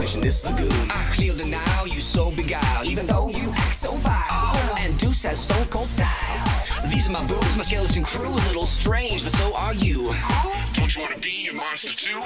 in this lagoon. I clear the now, you so beguiled, even though you act so vile. And Deuce has stone cold style. These are my boobs, my skeleton crew, a little strange, but so are you. Don't you wanna be a monster too?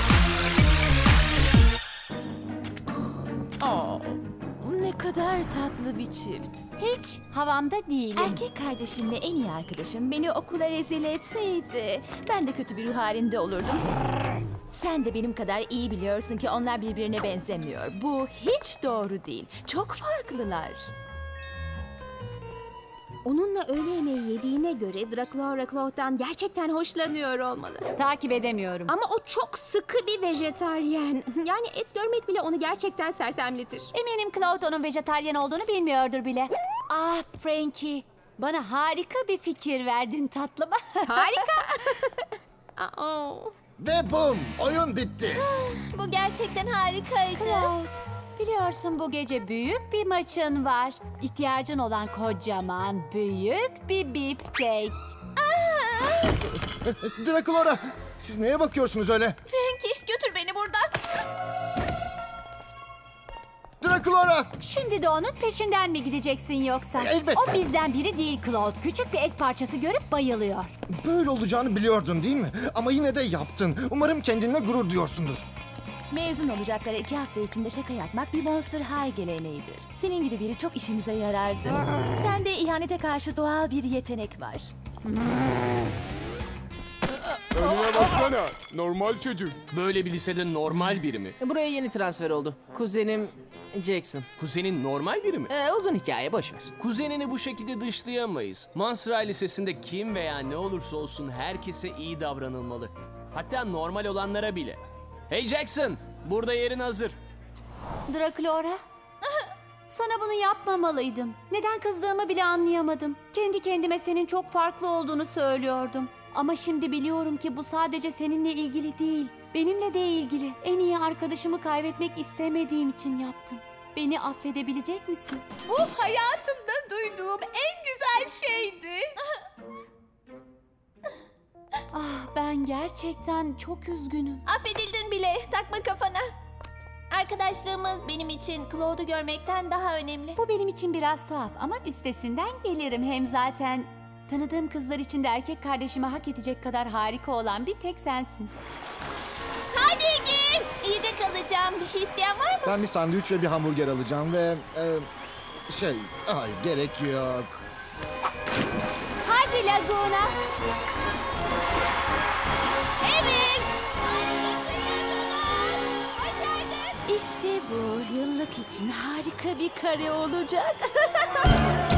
Oh, ne kadar tatlı bir çift. Hiç havamda değilim. Erkek kardeşimle en iyi arkadaşım beni okula rezil etseydi ben de kötü bir ruh halinde olurdum. Sen de benim kadar iyi biliyorsun ki onlar birbirine benzemiyor. Bu hiç doğru değil. Çok farklılar. Onunla öğle yemeği yediğine göre Draculaura Claude'dan gerçekten hoşlanıyor olmalı. Takip edemiyorum. Ama o çok sıkı bir vejetaryen. Yani et görmek bile onu gerçekten sersemletir. Eminim Claude onun vejetaryen olduğunu bilmiyordur bile. Ah Frankie, bana harika bir fikir verdin tatlım. Harika. Aa. Ve bum! Oyun bitti. Bu gerçekten harikaydı. Claude, biliyorsun bu gece büyük bir maçın var. İhtiyacın olan kocaman, büyük bir beefcake. Draculaura, siz neye bakıyorsunuz öyle? Frankie, götür beni buradan. Draculaura! Şimdi de onun peşinden mi gideceksin yoksa? Elbette. O bizden biri değil Claude. Küçük bir et parçası görüp bayılıyor. Böyle olacağını biliyordun değil mi? Ama yine de yaptın. Umarım kendinle gurur duyuyorsundur. Mezun olacakları 2 hafta içinde şaka yapmak bir Monster High geleneğidir. Senin gibi biri çok işimize yarardı. Sende ihanete karşı doğal bir yetenek var. Önüne baksana. Normal çocuk. Böyle bir lisede normal biri mi? Buraya yeni transfer oldu. Kuzenim Jackson. Kuzenin normal biri mi? Uzun hikaye, boş ver. Kuzenini bu şekilde dışlayamayız. Monster High Lisesi'nde kim veya ne olursa olsun herkese iyi davranılmalı. Hatta normal olanlara bile. Hey Jackson, burada yerin hazır. Draculaura, sana bunu yapmamalıydım. Neden kızdığımı bile anlayamadım. Kendi kendime senin çok farklı olduğunu söylüyordum. Ama şimdi biliyorum ki bu sadece seninle ilgili değil. Benimle de ilgili. En iyi arkadaşımı kaybetmek istemediğim için yaptım. Beni affedebilecek misin? Bu hayatımda duyduğum en güzel şeydi. Ah, ben gerçekten çok üzgünüm. Affedildin bile. Takma kafana. Arkadaşlığımız benim için Claude'u görmekten daha önemli. Bu benim için biraz tuhaf ama üstesinden gelirim. Hem zaten tanıdığım kızlar içinde erkek kardeşime hak edecek kadar harika olan bir tek sensin. Hadi gel. Yiyecek alacağım. Bir şey isteyen var mı? Ben bir sandviç ve bir hamburger alacağım ve... hayır gerek yok. Hadi Laguna. Evet. İşte bu yıllık için harika bir kare olacak.